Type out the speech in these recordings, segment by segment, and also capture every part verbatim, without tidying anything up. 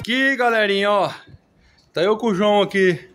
Aqui, galerinha, ó, tá eu com o João aqui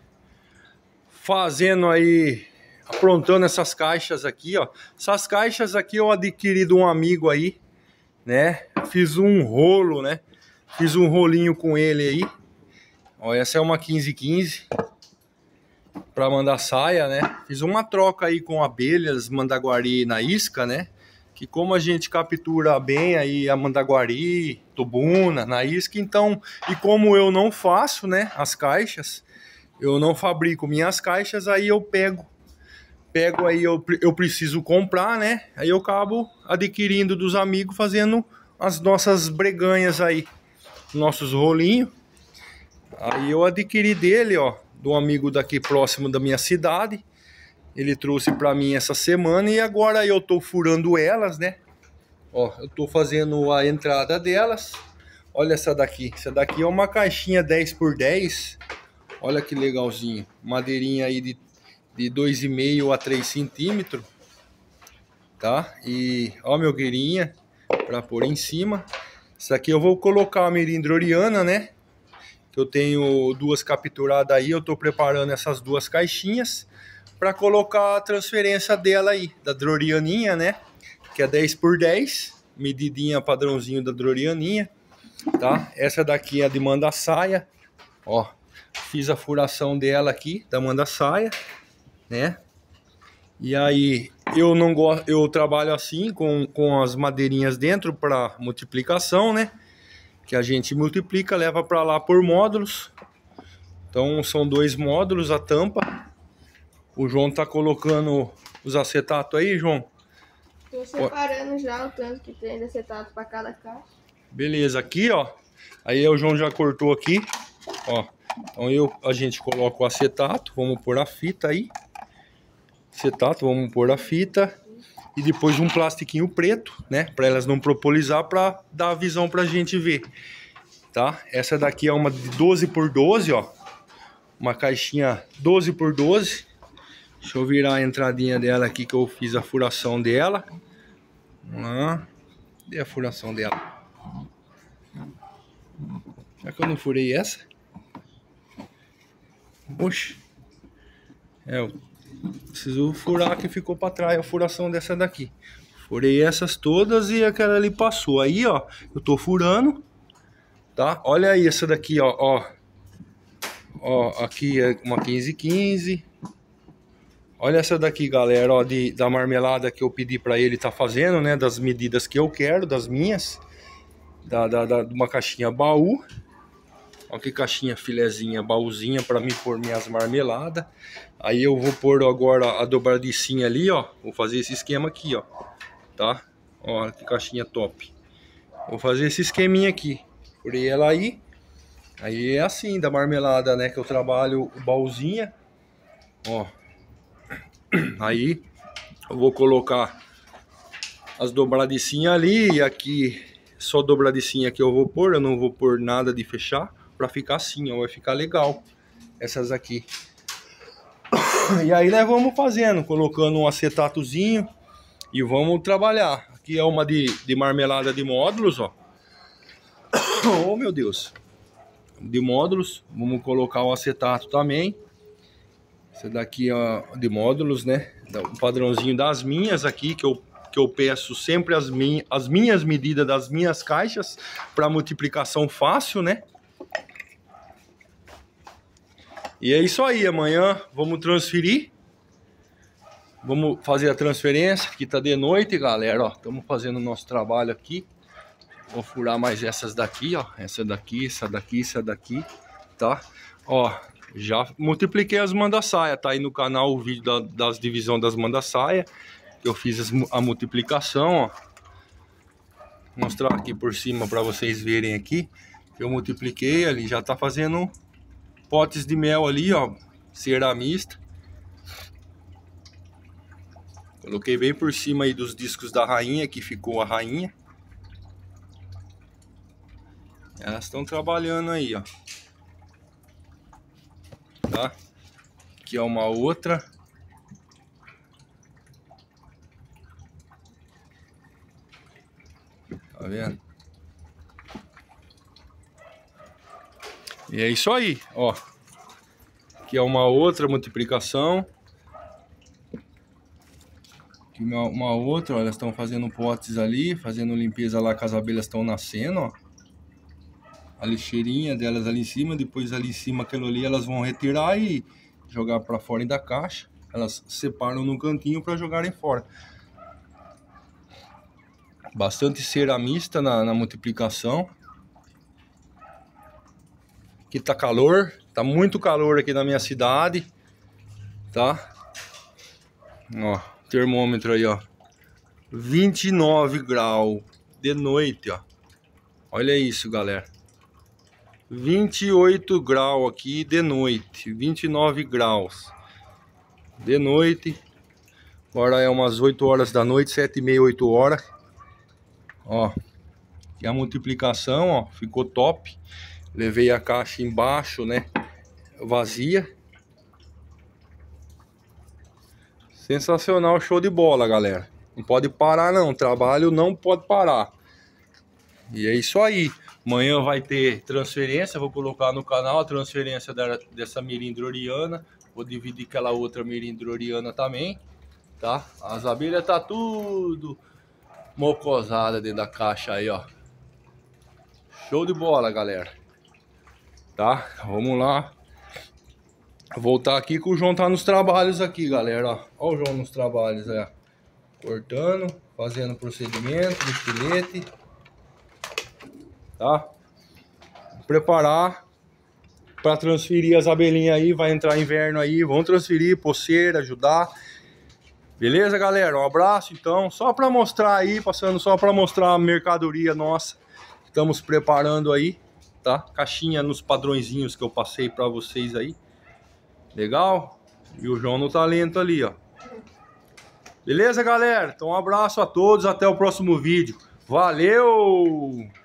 fazendo aí, aprontando essas caixas aqui, ó. Essas caixas aqui eu adquiri de um amigo aí, né? Fiz um rolo, né? Fiz um rolinho com ele aí. Ó, essa é uma quinze quinze para mandar saia, né? Fiz uma troca aí com abelhas, mandaguari na isca, né? Que como a gente captura bem aí a mandaguari, tubuna, na isca, então, e como eu não faço, né, as caixas, eu não fabrico minhas caixas, aí eu pego, pego aí, eu, eu preciso comprar, né, aí eu acabo adquirindo dos amigos, fazendo as nossas breganhas aí, nossos rolinhos. Aí eu adquiri dele, ó, de um amigo daqui próximo da minha cidade. Ele trouxe pra mim essa semana e agora eu tô furando elas, né? Ó, eu tô fazendo a entrada delas. Olha essa daqui. Essa daqui é uma caixinha dez por dez. Olha que legalzinho. Madeirinha aí de, de dois e meio a três centímetros. Tá? E ó, meu gueirinha pra pôr em cima. Isso aqui eu vou colocar a merindroriana, né? Que eu tenho duas capturadas aí. Eu tô preparando essas duas caixinhas para colocar a transferência dela aí, da drorianinha, né? Que é dez por dez, medidinha padrãozinho da drorianinha, tá? Essa daqui é a de manda-saia, ó. Fiz a furação dela aqui, da manda-saia, né? E aí, eu não gosto, eu trabalho assim, com, com as madeirinhas dentro para multiplicação, né? Que a gente multiplica, leva para lá por módulos. Então, são dois módulos, a tampa. O João tá colocando os acetatos aí, João? Tô separando já o tanto que tem de acetato para cada caixa. Beleza, aqui, ó. Aí o João já cortou aqui, ó. Então eu, a gente coloca o acetato, vamos pôr a fita aí. Acetato, vamos pôr a fita. E depois um plastiquinho preto, né? Para elas não propolizar, para dar a visão pra gente ver, tá? Essa daqui é uma de doze por doze, ó. Uma caixinha doze por doze. Deixa eu virar a entradinha dela aqui, que eu fiz a furação dela. Vamos lá. Cadê a furação dela? Será que eu não furei essa? Oxe. É, eu preciso furar que ficou para trás a furação dessa daqui. Furei essas todas e aquela ali passou. Aí, ó, eu tô furando, tá? Olha aí essa daqui, ó, ó. Ó, aqui é uma quinze quinze. Olha essa daqui, galera, ó, de, da marmelada que eu pedi para ele tá fazendo, né? Das medidas que eu quero, das minhas. Da, da, da, de uma caixinha baú. Olha que caixinha filezinha, baúzinha para mim pôr minhas marmeladas. Aí eu vou pôr agora a dobradicinha ali, ó. Vou fazer esse esquema aqui, ó. Tá? Ó, que caixinha top. Vou fazer esse esqueminha aqui. Furei ela aí. Aí é assim, da marmelada, né? Que eu trabalho o baúzinha. Ó. Aí eu vou colocar as dobradicinhas ali. E aqui só dobradicinha que eu vou pôr. Eu não vou pôr nada de fechar. Pra ficar assim, ó. Vai ficar legal. Essas aqui. E aí nós vamos fazendo. Colocando um acetatozinho. E vamos trabalhar. Aqui é uma de, de marmelada de módulos, ó. Oh, meu Deus. De módulos. Vamos colocar o acetato também. Esse daqui é de módulos, né? O padrãozinho das minhas aqui, que eu, que eu peço sempre as, min, as minhas medidas das minhas caixas, para multiplicação fácil, né? E é isso aí, amanhã vamos transferir. Vamos fazer a transferência, que tá de noite, galera, ó. Estamos fazendo o nosso trabalho aqui. Vou furar mais essas daqui, ó. Essa daqui, essa daqui, essa daqui, tá? Ó, já multipliquei as manda-saia, tá aí no canal o vídeo da, das divisões das manda-saia. Que eu fiz as, a multiplicação, ó. Vou mostrar aqui por cima para vocês verem aqui. Eu multipliquei ali, já tá fazendo potes de mel ali, ó. Ceramista. Coloquei bem por cima aí dos discos da rainha, que ficou a rainha. Elas estão trabalhando aí, ó. Tá? Aqui é uma outra. Tá vendo? E é isso aí, ó. Aqui é uma outra multiplicação. Aqui uma, uma outra, ó, elas estão fazendo potes ali, fazendo limpeza lá que as abelhas estão nascendo, ó. A lixeirinha delas ali em cima, depois ali em cima aquilo ali elas vão retirar e jogar para fora da caixa. Elas separam no cantinho para jogarem fora. Bastante ceramista na, na multiplicação. Aqui tá calor, tá muito calor aqui na minha cidade, tá? Ó, termômetro aí, ó, vinte e nove graus de noite, ó. Olha isso, galera. vinte e oito graus aqui de noite, vinte e nove graus de noite. Agora é umas oito horas da noite, sete e meia, oito horas. Ó, e a multiplicação, ó, ficou top. Levei a caixa embaixo, né, vazia. Sensacional, show de bola, galera. Não pode parar não, trabalho não pode parar. E é isso aí. Amanhã vai ter transferência, vou colocar no canal a transferência da, dessa mirindroriana. Vou dividir aquela outra mirindroriana também, tá? As abelhas tá tudo mocosada dentro da caixa aí, ó. Show de bola, galera. Tá? Vamos lá. Voltar aqui que o João tá nos trabalhos aqui, galera, ó. Ó o João nos trabalhos, é. Cortando, fazendo procedimento de filete. Tá? Preparar para transferir as abelhinhas aí, vai entrar inverno aí, vão transferir, poceira, ajudar. Beleza, galera? Um abraço, então, só para mostrar aí, passando só para mostrar a mercadoria nossa. Estamos preparando aí, tá? Caixinha nos padrõezinhos que eu passei para vocês aí. Legal? E o João no talento ali, ó. Beleza, galera? Então um abraço a todos, até o próximo vídeo. Valeu!